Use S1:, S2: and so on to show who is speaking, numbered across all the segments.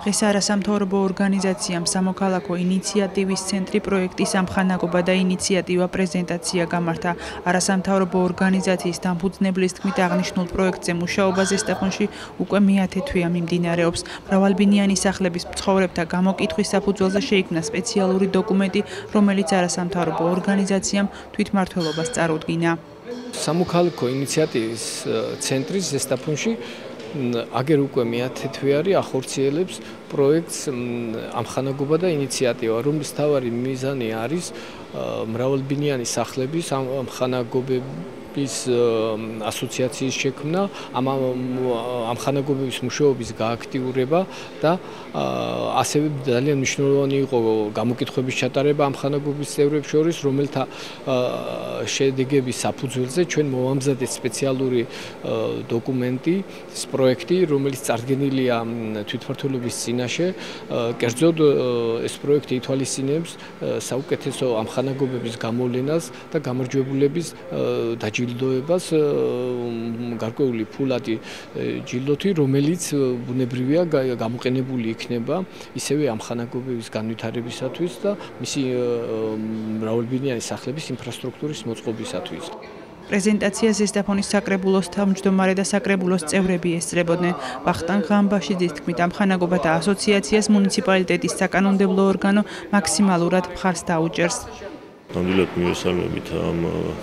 S1: დღეს არასამთავრობო ორგანიზაციამ სამოქალაქო ინიციატივის ცენტრი პროექტის ამხანაგობა და ინიციატივა პრეზენტაცია გამართა. არასამთავრობო ორგანიზაციის დამფუძნებლის თქმით აღნიშნულ პროექტზე მუშაობა ზესტაფონში უკვე მე-10 თვეა მიმდინარეობს. მრავალბინიანი სახლების მცხოვრებთა გამოკითხვის საფუძველზე შეიქმნა სპეციალური დოკუმენტი, რომელიც არასამთავრობო ორგანიზაციამ თვითმმართველობას წარუდგინა.
S2: სამოქალაქო ინიციატივის ცენტრი ზესტაფონში აგერ უკვე მე-10 თვე არის ახორციელებს პროექტს ამხანაგობა და ინიციატივა, რომლის მთავარი მიზანი არის მრავალბინიანი სახლების ამხანაგობების ასოციაციის შექმნა, ამხანაგობების მუშაობის გააქტიურება და ასევე ძალიან მნიშვნელოვანი იყო გამოკითხვების ჩატარება ამხანაგობის წევრებს შორის, რომელთა შედეგების საფუძველზე ჩვენ მოვამზადეთ სპეციალური დოკუმენტი, პროექტი, რომელიც წარდგენილია თვითმმართველობის წინაშე. კერძოდ ეს პროექტი ითვალისწინებს საუკეთესო ამხანაგობების გამოვლენას და გამარჯვებულების დაჯილდოებას გარკვეული ფულადი ჯილდოთი, რომელიც ბუნებრივია გამოყენებული იქნება ისევე ამხანაგობების განვითარებისათვის და მისი მრავალბინიანი სახლების ინფრასტრუქტურის მოწყობისათვის.
S1: პრეზენტაციას ზესტაფონის საკრებულოს თავმჯდომარე და საკრებულოს წევრები ესწრებოდნენ. ვახტანგ ღამბაშიძის თქმით, ამხანაგობათა ასოციაციას მუნიციპალიტეტის საკანონმდებლო ორგანო მაქსიმალურად მხარს დაუჭერს.
S3: ნამდვილად მივესალმებით ამ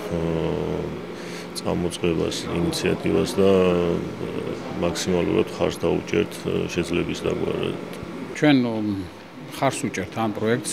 S3: წამოწყებას, ინიციატივას და მაქსიმალურად მხარს დაუჭერთ შეძლების დაგვარად.
S4: ჩვენ მხარს უჭერთ ამ პროექტს.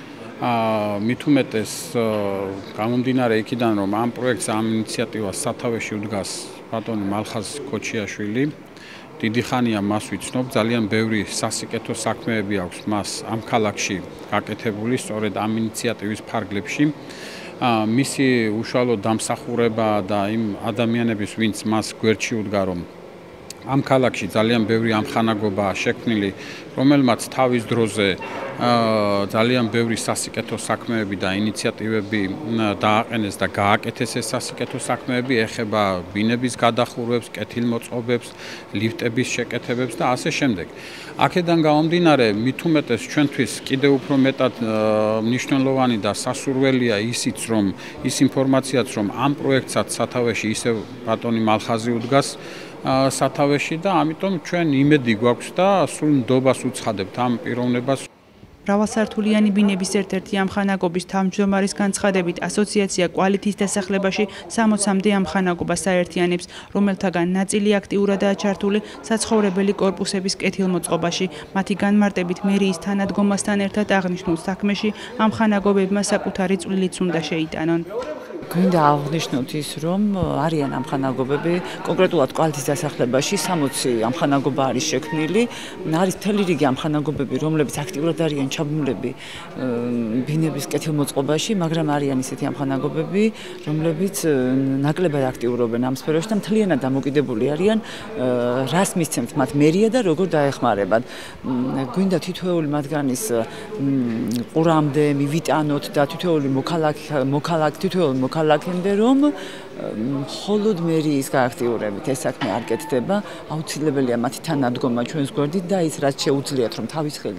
S4: მით უმეტეს გამომდინარე იქიდან, რომ ამ პროექტს, ამ ინიციატივას სათავეში უდგას ბატონი მალხაზ ქოჩიაშვილი. დიდი ხანია მას ვიცნობ, ძალიან ბევრი სასიკეთო საქმეები აქვს მას ამ ქალაქში გაკეთებული, სწორედ ამ ინიციატივის ფარგლებში. მისი უშუალო დამსახურება და იმ ადამიანების, ვინც მას გვერდში უდგა, რომ ამ ქალაქში ძალიან ბევრი ამხანაგობაა შექმნილი, რომელმაც თავის დროზე ძალიან ბევრი სასიკეთო საქმეები და ინიციატივები დააყენეს და გააკეთეს ეს სასიკეთო საქმეები, ეხება ბინების გადახურვებს, კეთილმოწყობებს, ლიფტების შეკეთებებს და ასე შემდეგ. აქედან გამომდინარე, მით უმეტეს ჩვენთვის კიდევ უფრო მეტად მნიშვნელოვანი და სასურველია ის ინფორმაციაც, რომ ამ პროექტსაც სათავეში ისევ ბატონი მალხაზი უდგას სათავეში და ამიტომ ჩვენ იმედი გვაქვს და სულ ნდობას უცხადებთ ამ პიროვნებას.
S1: მრავალსართულიანი ბინების ერთ-ერთი ამხანაგობის თავმჯდომარის განცხადებით, ასოციაცია კვალითის დასახლებაში 60-მდე ამხანაგობას აერთიანებს, რომელთაგან ნაწილი აქტიურადაა ჩართული საცხოვრებელი კორპუსების კეთილმოწყობაში. მათი განმარტებით მერიის თანადგომასთან ერთად აღნიშნულ საქმეში ამხანაგობებმა საკუთარი წვლილიც უნდა შეიტანონ.
S5: გვინდა აღნიშნოთ ის, რომ არიან ამხანაგობები, კონკრეტულად კვალითის დასახლებაში 60 ამხანაგობა არის შექმნილი. არის მთელი რიგი ამხანაგობები, რომლებიც აქტიურად არიან ჩაბმულები ბინების კეთილმოწყობაში, მაგრამ არიან ისეთი ამხანაგობები, რომლებიც ნაკლებად აქტიურობენ ამ სფეროში და მთლიანად დამოკიდებული არიან, რას მისცემთ მათ მერია და როგორ დაეხმარებათ. გვინდა თითოეული მათგანის ყურამდე მივიტანოთ და თითოეული მოქალაქემდე, რომ მხოლოდ მერიის გააქტიურებით ეს საქმე არ კეთდება, აუცილებელია მათი თანადგომა ჩვენს გვერდით და ის რაც შეუძლიათ, რომ თავის ხელით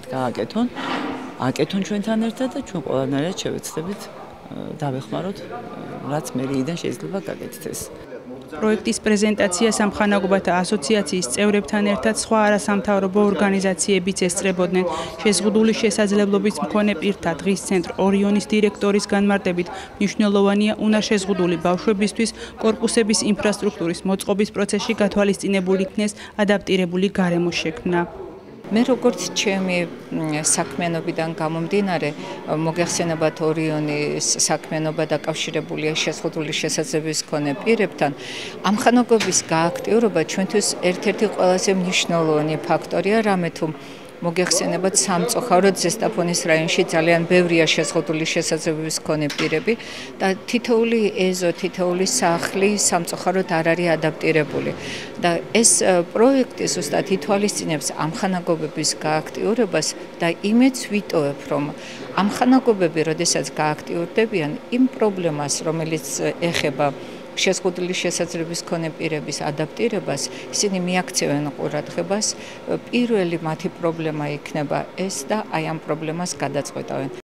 S5: აკეთონ ჩვენთან ერთად და ჩვენ ყველანაირად შევეცდებით დავეხმაროთ, რაც მერიიდან შეიძლება გაკეთდეს.
S1: პროექტის პრეზენტაციას ამხანაგობათა ასოციაციის წევრებთან ერთად სხვა არასამთავრობო ორგანიზაციებიც ესწრებოდნენ. შეზღუდული შესაძლებლობის მქონე პირთა დღის ცენტრ ორიონის დირექტორის განმარტებით, მნიშვნელოვანია უნარშეზღუდული ბავშვებისთვის კორპუსების ინფრასტრუქტურის მოწყობის პროცესში გათვალისწინებული იქნეს ადაპტირებული გარემოს შექმნა.
S6: მე როგორც ჩემი საქმიანობიდან გამომდინარე, მოგეხსენებათ ორიონის საქმიანობა დაკავშირებულია შეზღუდული შესაძლებლობის მქონე პირებთან. ამხანაგობის გააქტიურება ჩვენთვის ერთ-ერთი ყველაზე მნიშვნელოვანი ფაქტორია, რამე თუ მოგეხსენებათ სამწუხაროდ ზესტაფონის რაიონში ძალიან ბევრია შეზღუდული შესაძლებლობის მქონე პირები და თითოეული ეზო, თითოეული სახლი სამწუხაროდ არ არის ადაპტირებული. და ეს პროექტი ზუსტად ითვალისწინებს ამხანაგობების გააქტიურებას და იმედს ვიტოვებ, რომ ამხანაგობები, როდესაც გააქტიურდებიან, იმ პრობლემას, რომელიც ეხება შეზღუდული შესაძლებლობის მქონე პირების ადაპტირებას, ისინი მიაქცევენ ყურადღებას, პირველი მათი პრობლემა იქნება ეს და აი ამ პრობლემას გადაწყვეტავენ.